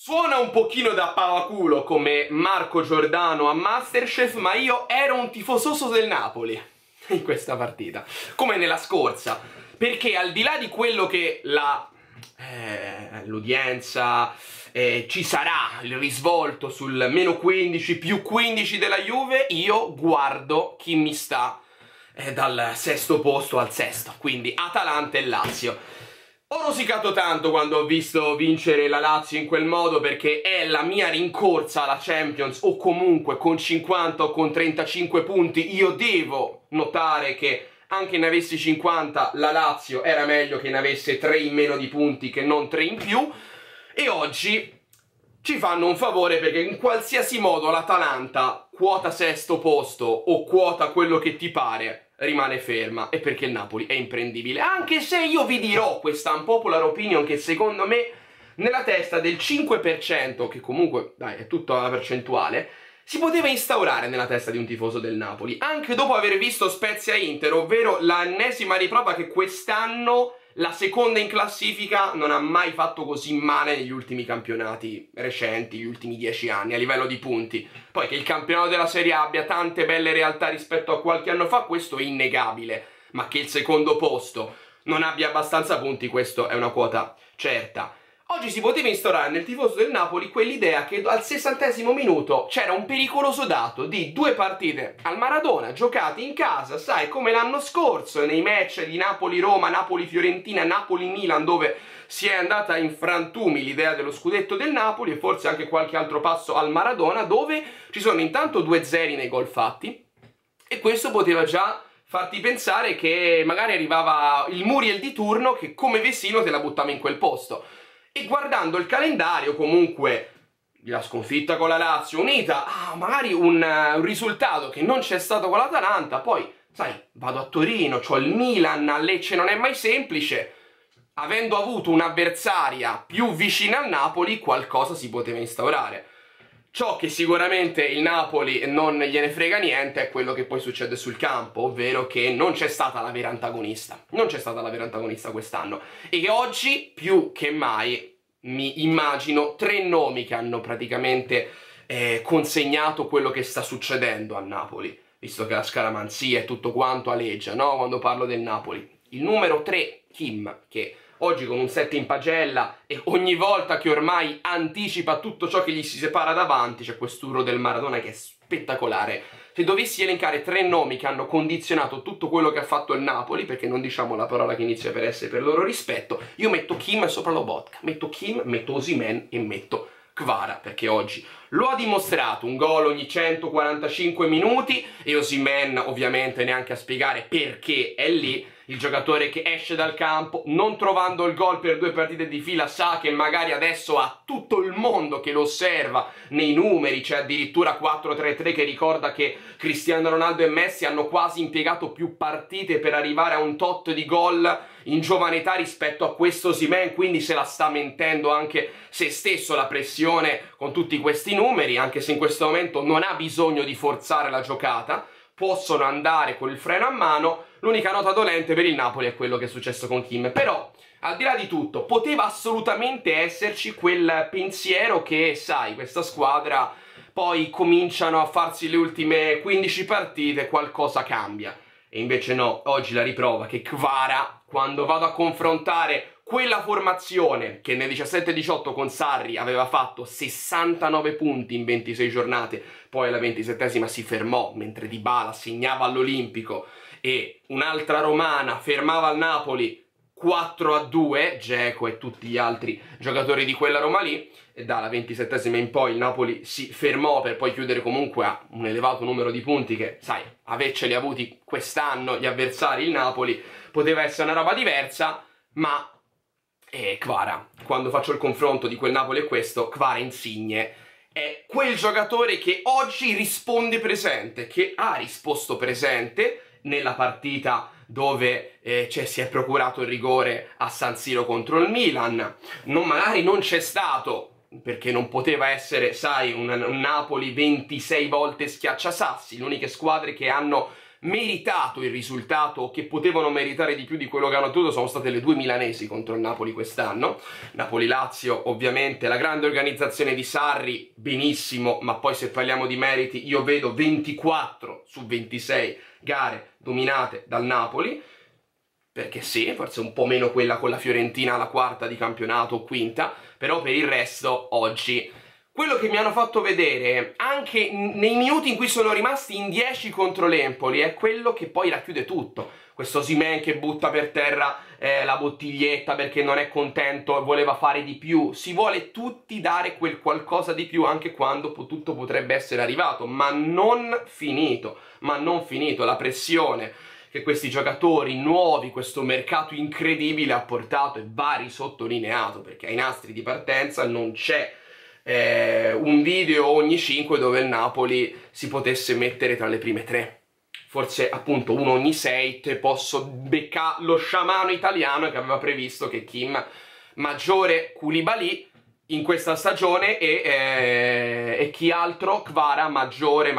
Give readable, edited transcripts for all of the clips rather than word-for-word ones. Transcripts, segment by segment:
Suona un pochino da pavaculo come Marco Giordano a Masterchef, ma io ero un tifososo del Napoli in questa partita, come nella scorsa, perché al di là di quello che l'udienza ci sarà, il risvolto sul meno 15, più 15 della Juve, io guardo chi mi sta dal sesto posto al sesto, quindi Atalanta e Lazio. Ho rosicato tanto quando ho visto vincere la Lazio in quel modo, perché è la mia rincorsa alla Champions, o comunque con 50 o con 35 punti io devo notare che anche ne avessi 50 la Lazio era meglio che ne avesse 3 in meno di punti che non 3 in più, e oggi ci fanno un favore perché in qualsiasi modo l'Atalanta, quota sesto posto o quota quello che ti pare, rimane ferma, e perché il Napoli è imprendibile. Anche se io vi dirò questa unpopular opinion che secondo me nella testa del 5%, che comunque dai è tutta una percentuale, si poteva instaurare nella testa di un tifoso del Napoli, anche dopo aver visto Spezia-Inter, ovvero l'ennesima riprova che quest'anno la seconda in classifica non ha mai fatto così male negli ultimi campionati recenti, gli ultimi 10 anni, a livello di punti. Poi che il campionato della Serie A abbia tante belle realtà rispetto a qualche anno fa, questo è innegabile, ma che il secondo posto non abbia abbastanza punti, questo è una quota certa. Oggi si poteva instaurare nel tifoso del Napoli quell'idea che al 60° minuto c'era un pericoloso dato di 2 partite al Maradona, giocate in casa, sai, come l'anno scorso, nei match di Napoli-Roma, Napoli-Fiorentina, Napoli-Milan, dove si è andata in frantumi l'idea dello scudetto del Napoli, e forse anche qualche altro passo al Maradona, dove ci sono intanto 2-0 nei gol fatti, e questo poteva già farti pensare che magari arrivava il Muriel di turno che come Vessino te la buttava in quel posto. E guardando il calendario, comunque, la sconfitta con la Lazio unita a magari un risultato che non c'è stato con l'Atalanta, poi, sai, vado a Torino, c'ho il Milan, a Lecce non è mai semplice. Avendo avuto un'avversaria più vicina al Napoli, qualcosa si poteva instaurare. Ciò che sicuramente il Napoli non gliene frega niente è quello che poi succede sul campo, ovvero che non c'è stata la vera antagonista. Non c'è stata la vera antagonista quest'anno. E oggi, più che mai, mi immagino 3 nomi che hanno praticamente consegnato quello che sta succedendo a Napoli, visto che la scaramanzia e tutto quanto aleggia, no? Quando parlo del Napoli. Il numero 3, Kim, che oggi con un 7 in pagella e ogni volta che ormai anticipa tutto ciò che gli si separa davanti, c'è quest'urlo del Maradona che è spettacolare. Se dovessi elencare 3 nomi che hanno condizionato tutto quello che ha fatto il Napoli, perché non diciamo la parola che inizia per S per loro rispetto, io metto Kim sopra Lobotka, metto Kim, metto Osimhen e metto Kvara, perché oggi lo ha dimostrato, un gol ogni 145 minuti, e Osimhen ovviamente neanche a spiegare perché è lì. Il giocatore che esce dal campo, non trovando il gol per 2 partite di fila, sa che magari adesso ha tutto il mondo che lo osserva nei numeri, c'è addirittura 4-3-3 che ricorda che Cristiano Ronaldo e Messi hanno quasi impiegato più partite per arrivare a un tot di gol in giovane età rispetto a questo Osimhen, quindi se la sta mentendo anche se stesso la pressione con tutti questi numeri, anche se in questo momento non ha bisogno di forzare la giocata, possono andare con il freno a mano. L'unica nota dolente per il Napoli è quello che è successo con Kim, però al di là di tutto poteva assolutamente esserci quel pensiero che, sai, questa squadra poi cominciano a farsi le ultime 15 partite, qualcosa cambia, e invece no. Oggi la riprova che Kvara, quando vado a confrontare quella formazione che nel 17-18 con Sarri aveva fatto 69 punti in 26 giornate, poi alla 27esima si fermò mentre Dybala segnava all'Olimpico e un'altra romana fermava il Napoli 4-2, Dzeko e tutti gli altri giocatori di quella Roma lì, e dalla 27esima in poi il Napoli si fermò per poi chiudere comunque a un elevato numero di punti che, sai, averceli avuti quest'anno gli avversari, il Napoli, poteva essere una roba diversa, ma Kvara, quando faccio il confronto di quel Napoli e questo, Kvara Insigne è quel giocatore che oggi risponde presente, che ha risposto presente nella partita dove si è procurato il rigore a San Siro contro il Milan. Magari non c'è stato, perché non poteva essere, sai, un Napoli 26 volte schiacciasassi. Le uniche squadre che hanno meritato il risultato, che potevano meritare di più di quello che hanno ottenuto, sono state le due milanesi contro il Napoli quest'anno. Napoli-Lazio, ovviamente, la grande organizzazione di Sarri, benissimo, ma poi se parliamo di meriti, io vedo 24 su 26 gare dominate dal Napoli, perché sì, forse un po' meno quella con la Fiorentina alla quarta di campionato o quinta, però per il resto oggi quello che mi hanno fatto vedere anche nei minuti in cui sono rimasti in 10 contro l'Empoli è quello che poi racchiude tutto. Questo Osimhen che butta per terra la bottiglietta perché non è contento e voleva fare di più. Si vuole tutti dare quel qualcosa di più anche quando tutto potrebbe essere arrivato, ma non finito, La pressione che questi giocatori nuovi, questo mercato incredibile ha portato, e va risottolineato perché ai nastri di partenza non c'è un video ogni 5 dove il Napoli si potesse mettere tra le prime 3. Forse appunto uno ogni 6 te posso beccare lo sciamano italiano che aveva previsto che Kim maggiore Koulibaly in questa stagione e chi altro Kvara maggiore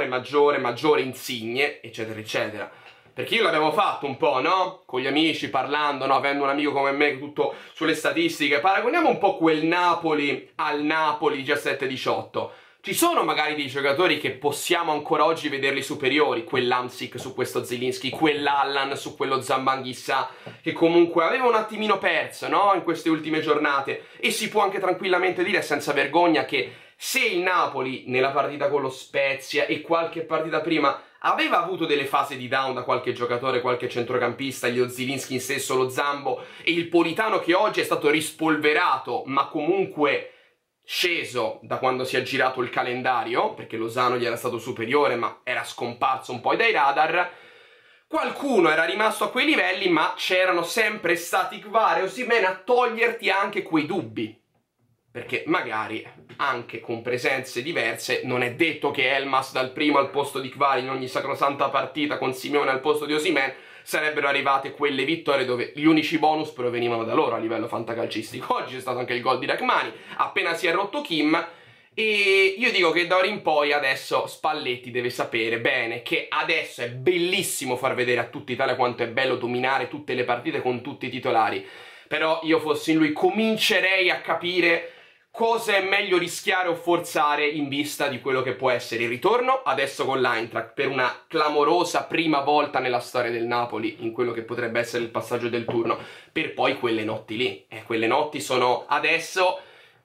Insigne, eccetera eccetera. Perché io l'avevo fatto un po', no? Con gli amici, parlando, no? Avendo un amico come me, tutto sulle statistiche. Paragoniamo un po' quel Napoli al Napoli 17-18. Ci sono magari dei giocatori che possiamo ancora oggi vederli superiori. Quell'Hamsik su questo Zielinski, quell'Allan su quello Zambanghissà, che comunque aveva un attimino perso, no? In queste ultime giornate. E si può anche tranquillamente dire, senza vergogna, che se il Napoli, nella partita con lo Spezia e qualche partita prima, aveva avuto delle fasi di down da qualche giocatore, qualche centrocampista, gli Zielinski in stesso, lo Zambo e il Politano che oggi è stato rispolverato ma comunque sceso da quando si è girato il calendario, perché Lozano gli era stato superiore ma era scomparso un po' dai radar, qualcuno era rimasto a quei livelli ma c'erano sempre stati Kvara e Osimhen a toglierti anche quei dubbi. Perché magari anche con presenze diverse non è detto che Elmas dal primo al posto di Kvara in ogni sacrosanta partita con Simeone al posto di Osimhen sarebbero arrivate quelle vittorie dove gli unici bonus provenivano da loro a livello fantacalcistico. Oggi c'è stato anche il gol di Rachmani, appena si è rotto Kim, e io dico che da ora in poi adesso Spalletti deve sapere bene che adesso è bellissimo far vedere a tutta Italia quanto è bello dominare tutte le partite con tutti i titolari, però io fossi in lui comincerei a capire cosa è meglio rischiare o forzare in vista di quello che può essere il ritorno adesso con l'Eintracht per una clamorosa prima volta nella storia del Napoli in quello che potrebbe essere il passaggio del turno, per poi quelle notti lì. Quelle notti sono adesso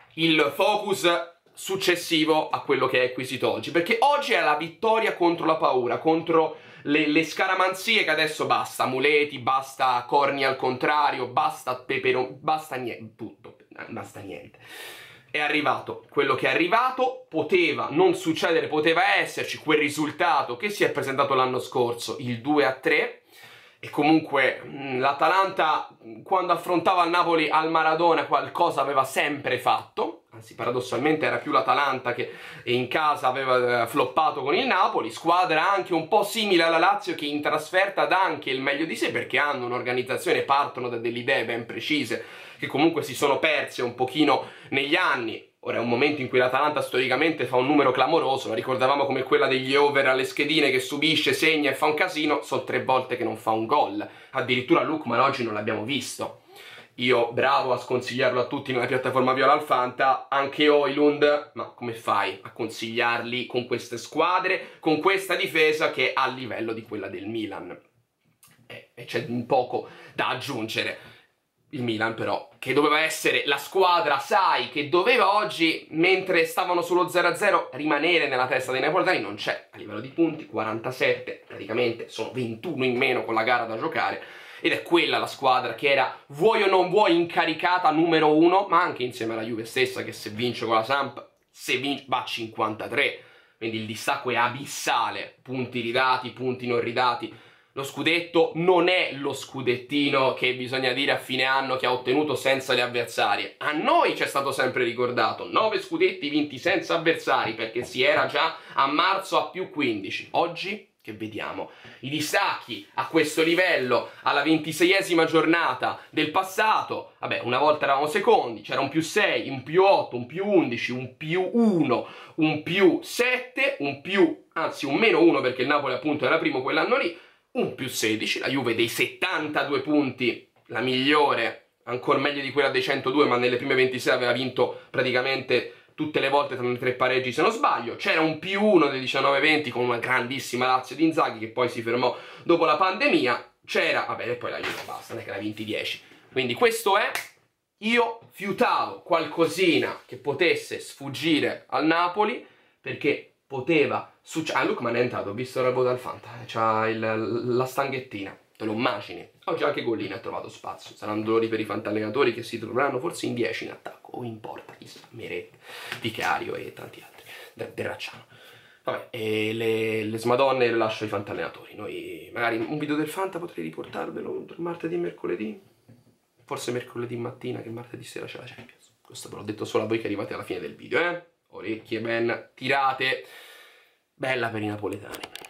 il focus successivo a quello che è acquisito oggi, perché oggi è la vittoria contro la paura, contro le scaramanzie che adesso basta, muleti, basta corni al contrario, basta peperoni, basta niente, tutto, basta niente. È arrivato quello che è arrivato, poteva non succedere, poteva esserci quel risultato che si è presentato l'anno scorso, il 2-3, e comunque l'Atalanta quando affrontava il Napoli al Maradona qualcosa aveva sempre fatto, anzi paradossalmente era più l'Atalanta che in casa aveva floppato con il Napoli, squadra anche un po' simile alla Lazio che in trasferta dà anche il meglio di sé perché hanno un'organizzazione, partono da delle idee ben precise che comunque si sono perse un pochino negli anni. Ora è un momento in cui l'Atalanta storicamente fa un numero clamoroso, la ricordavamo come quella degli over alle schedine che subisce, segna e fa un casino, sono 3 volte che non fa un gol. Addirittura Lookman oggi non l'abbiamo visto. Io bravo a sconsigliarlo a tutti nella piattaforma Viola al Fanta, anche Højlund, ma come fai a consigliarli con queste squadre, con questa difesa che è a livello di quella del Milan? E c'è un poco da aggiungere. Il Milan però, che doveva essere la squadra, sai, che doveva oggi, mentre stavano sullo 0-0, rimanere nella testa dei napoletani, non c'è. A livello di punti, 47, praticamente sono 21 in meno con la gara da giocare, ed è quella la squadra che era, vuoi o non vuoi, incaricata numero 1, ma anche insieme alla Juve stessa, che se vince con la Samp, se vince, va a 53, quindi il distacco è abissale, punti ridati, punti non ridati. Lo scudetto non è lo scudettino che bisogna dire a fine anno che ha ottenuto senza le avversarie. A noi ci è stato sempre ricordato 9 scudetti vinti senza avversari perché si era già a marzo a più 15. Oggi che vediamo i distacchi a questo livello alla 26esima giornata del passato. Vabbè, una volta eravamo secondi, c'era un più 6, un più 8, un più 11, un più 1, un più 7, un più anzi un -1 perché il Napoli appunto era primo quell'anno lì, un +16, la Juve dei 72 punti, la migliore, ancora meglio di quella dei 102, ma nelle prime 26 aveva vinto praticamente tutte le volte tranne 3 pareggi se non sbaglio. C'era un +1 dei 19-20 con una grandissima Lazio di Inzaghi che poi si fermò dopo la pandemia. C'era, vabbè, e poi la Juve basta, non è che l'ha vinti 10. Quindi questo è, io fiutavo qualcosina che potesse sfuggire al Napoli, perché poteva succedere. Ah, Lookman è entrato, ho visto il voto al Fanta, c'ha la stanghettina, te lo immagini? Oggi anche Gollina ha trovato spazio, saranno dolori per i fantallenatori che si troveranno forse in 10 in attacco, o in porta, chissà, Meret, Vicario e tanti altri, Derracciano. Vabbè, e le smadonne le lascio ai fantallenatori, noi magari un video del Fanta potrei riportarvelo il martedì e mercoledì, forse mercoledì mattina che martedì sera c'è la Champions, questo ve l'ho detto solo a voi che arrivate alla fine del video, Orecchie ben tirate, bella per i napoletani.